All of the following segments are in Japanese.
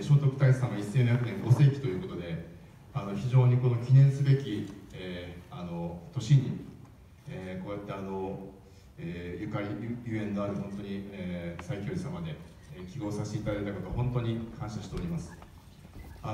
聖徳太子様1400年ご世紀ということで、非常にこの記念すべき、年に、こうやってゆかりゆえんのある本当に、最教寺様で、記号させていただいたこと本当に感謝しております。こ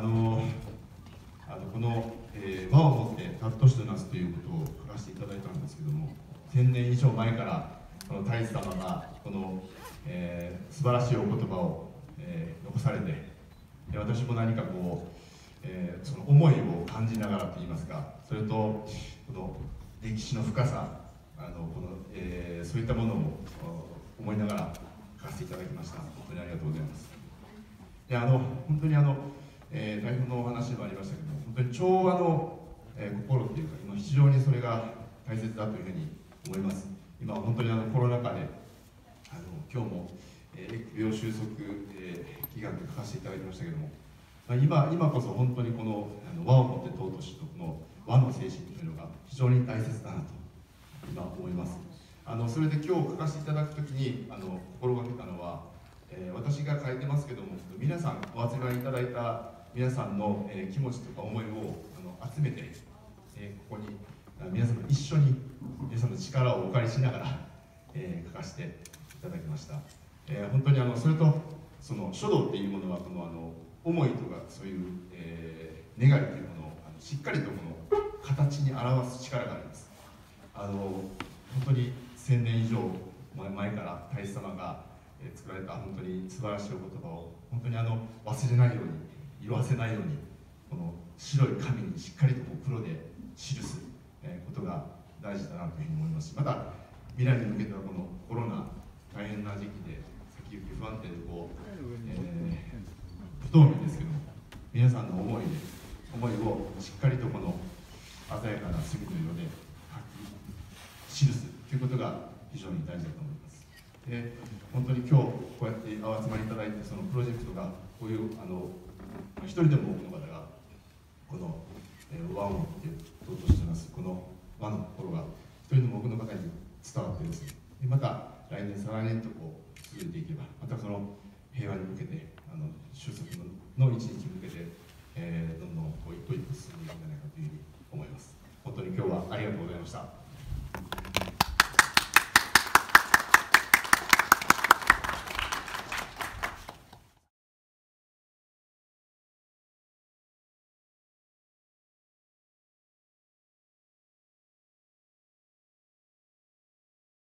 の、和をもって尊しとなすということを書かせていただいたんですけども、1000年以上前からこの太子様がこの、素晴らしいお言葉を、残されて、私も何かこう、その思いを感じながらといいますか、それとこの歴史の深さ、そういったものを思いながら書かせていただきました。本当にありがとうございます。で、本当に台本のお話でもありましたけども、本当に調和の、心というか、今非常にそれが大切だというふうに思います。今本当にコロナ禍で今日も、疫病収束、祈願と書かせていただきましたけども、今こそ本当にこの和をもって尊しとこの和の精神というのが非常に大切だなと今思います。それで今日書かせていただくときに心がけたのは、私が書いてますけども、皆さんお集まりいただいた皆さんの、気持ちとか思いを集めて、ここに皆さんと一緒に皆さんの力をお借りしながら、書かせていただきました。本当にそれとその書道っていうものはこの思いとかそういう、願いというものをしっかりとこの形に表す力があります。本当に1000年以上前から太子様が作られた本当に素晴らしいお言葉を本当に忘れないように色あせないようにこの白い紙にしっかりとこう黒で記すことが大事だなというふうに思いますし、また未来に向けてはこのコロナ大変な時期で先行き不安定でこう、不透明ですけども、皆さんの思いをしっかりとこの鮮やかな墨の色で書き記すということが非常に大事だと思います。で、本当に今日こうやってお集まりいただいて、そのプロジェクトがこういう一人でも多くの方がこの和をもって尊しとなすこの和の心が一人でも多くの方に伝わってですね、また来年再来年とこう続いていけば、またその平和に向けて収束の一日に向けて、どんどんこう一歩一歩進んでいくんじゃないかというふうに思います。本当に今日はありがとうございました。